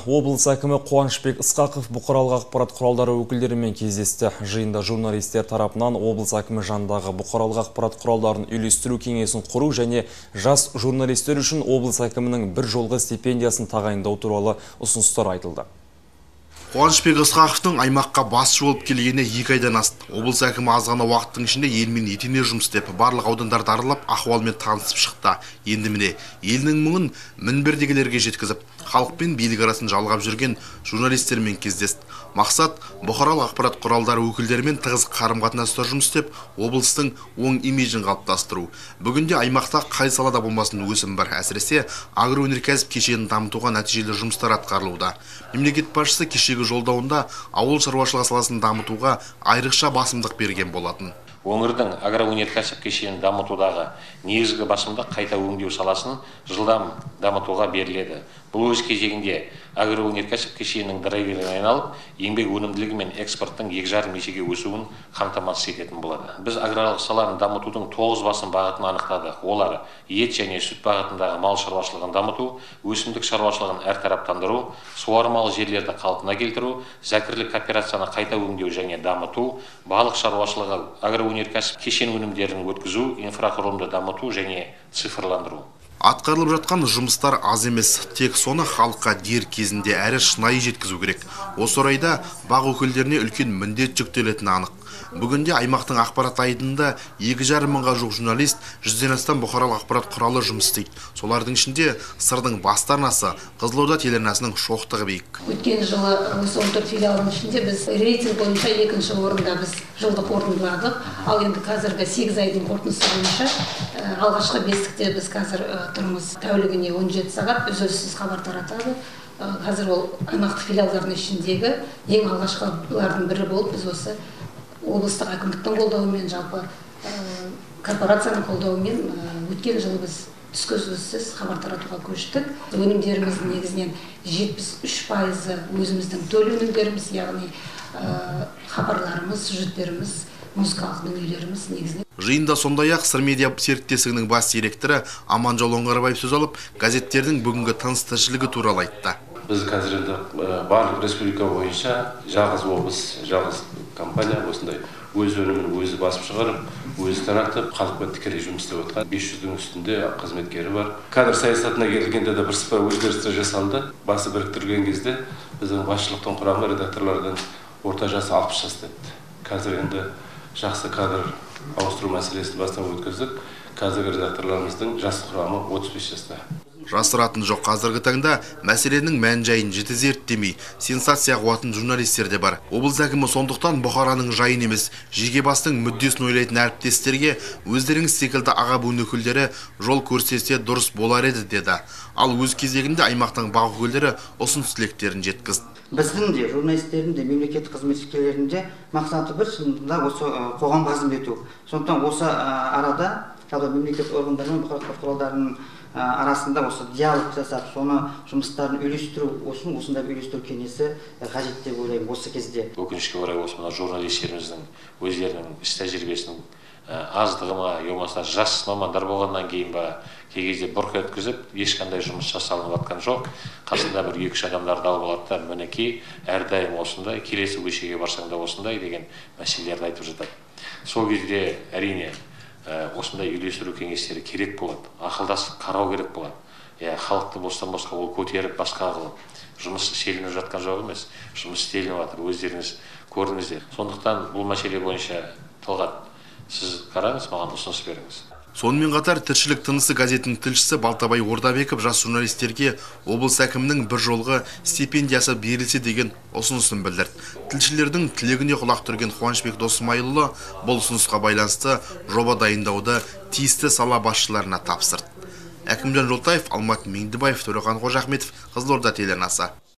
Облыс әкімі Қуанышбек Ысқақов бұқаралық ақпарат құралдары өкілдерімен кездесті. Жиында журналистер тарапынан облыс әкімі жанындағы бұқаралық ақпарат құралдарын үйлестіру кеңесін құру және жас журналистер үшін облыс әкімінің бір жолғы стипендиясын тағайындау туралы ұсыныстар айтылды. Қуанышбек Ысқақовтың аймаққа басшы болып келгеніне 2 айдан асты. Облыс әкімі аз ғана уақыттың ішінде елмен етене жұмыс істеп, барлық аудандарды аралап, ахуалмен танысып шықты. Енді міне елінің мұңын мінбердегілерге жеткізіп, халық пен билік арасын жалғап жүрген журналистермен кездесті. Мақсат бұқаралық ақпарат құралдары өкілдерімен тығыз қарым-қатынаста жұмыс істеп, облыстың оң имиджін қалыптастыру. Бүгінде аймақта қай салада болмасын өсім бар, әсіресе агроөнеркәсіп кешенін дамытуға нәтижелі жұмыстар атқарылуда. Мемлекет басшысы кешегі жолдауында ауыл шаруашылығы саласын дамытуға айрықша басымдық берген болатын. Өңірдің агроөнеркәсіп кешенін дамытудағы негізгі басымдық қайта өңдеу саласын жылдам дамытуға беріледі. Бұл өз кезегінде агроөнеркәсіп кешенінің драйверіне айналып, еңбек өнімділігі мен экспорттың 2,5 есеге өсуін қамтамасыз ететін болады. Біз аграрлық саланы дамытудың 9 басым бағытын анықтадық. Олар ет және сүт бағытындағы мал шаруашылығын дамыту, өсімдік шаруашылығын әртараптандыру, суармалы жерлерді қалпына келтіру, зәкірлік кооперацияны қайта өңдеу және дамыту, балық шаруашылығы, агроөнеркәсіп кешен өнімдерін өткізу, инфрақұрылымды дамыту және цифрландыру. Атқарылып жатқан жұмыстар аз емес, тек соны халыққа дер кезінде әрі шынайы жеткізу керек. Осы орайда бақ өкілдеріне үлкен міндет жүктелетіні анық. Бүгінде аймақтың ақпарат айдында 2,5 мыңға жуық журналист, 100-ден астам бұқаралық ақпарат құралы жұмыс істейді. Солардың ішінде сырдың басты арнасы Қызылорда телеарнасының шоқтығы биік. Өткен жылы осы 14 филиалдың ішінде біз рейтинг бойынша 2-ші орында біз жылды қорытындыладық. Ал енді қазіргі 8 айдың қорытындысы бойынша алғашқы бестікте біз қазір тұрмыз. Тәулігіне 17 сағат үзіліссіз хабар таратады. Қазір ол аймақтық филиалдардың ішіндегі ең алғашқылардың бірі болып біз осы облыстық әкімдіктің қолдауымен, жалпы корпорацияның қолдауымен өткен жылы біз түскі үзіліссіз хабар таратуға көштік. Өнімдеріміздің негізінен 73% өзіміздің төл өнімдеріміз, яғни хабарларымыз, сюжеттеріміз, музыкалық дүниелеріміз негізінен. Жиында сондай-ақ Сыр медиа серіктестігінің бас директоры Аманжол Оңғарбаев сөз алып, газеттердің бүгінгі тыныс-тіршілігі туралы айтты. Біз қазір енді барлық республика бойынша жалғыз облыс, жалғыз компания осындай өз өнімін өзі басып шығарып, өзі таратып, халықпен тікелей жұмыс істеп отқан 500-дің үстінде қызметкері бар. Кадр саясатына келгенде де бірсыпыра өзгерістер жасалды. Басы біріктірген кезде біздің басшылықтың құрамы редакторлардың орта жасы 60 жаста еді. Қазір енді жақсы кадр ауыстыру мәселесін бастан өткіздік. Қазіргі редакторларымыздың жас құрамы 35 жаста. Жасыратын жоқ, қазіргі таңда мәселенің мән-жайын жіті зерттемей, сенсация қуатын журналистер де бар. Облыс әкімі сондықтан бұқараның жайын емес, жеке бастың мүддесін ойлайтын әріптестерге өздеріңіз секілді аға буын өкілдері жол көрсетсе дұрыс болар еді деді. Ал өз кезегінде аймақтың бақ өкілдері ұсыныс-тілектерін жеткізді. Біздің де, журналистердің де, мемлекеттік қызметшілердің де мақсаты бір шынында осы қоғамға қызмет ету. Сондықтан осы арада мемлекеттік органдар мен бұқаралық құралдарының арасында осы диалог жасап, соны жұмыстарын үйлестіру, осындай үйлестіру кеңесі қажет деп ойлаймын осы кезде. Өкінішке орай осы мына журналистеріміздің өздерінің іс тәжірибесінің аздығы ма, болмаса жас мамандар болғаннан кейін ба, кей кезде бұрқ еткізіп, ешқандай жұмыс жасалынып жатқан жоқ. Қасында бір 2-3 адамдарды алып алады да, мінекей әрдайым осындай, келесі көшеге барсаң да осындай деген мәселелерді айтып жатады. Сол кезде әрине осындай үйлестіру кеңестері керек болады, ақылдасып қарау керек болады. Халықты бостан-босқа ол көтеріп, басқа қылып, жұмыс істелініп жатқан жоқ емес, жұмыс істелініп жатыр, өздеріңіз көрдіңіздер. Сондықтан бұл мәселе бойынша Талғат, сіз қараңыз, маған ұсыныс беріңіз. Сонымен қатар тіршілік тынысы газетінің тілшісі Балтабай Ордабеков жас журналистерге облыс әкімінің бір жолғы стипендиясы берілсе деген ұсынысын білдірді. Тілшілердің тілегіне құлақ түрген Қуанышбек Досмайылұлы бұл ұсынысқа байланысты жоба дайындауды тиісті сала басшыларына тапсырды. Әкімжан Жолтаев, Алмат Меңдібаев, Төрехан Қожахметов, Қызылорда телеарнасы.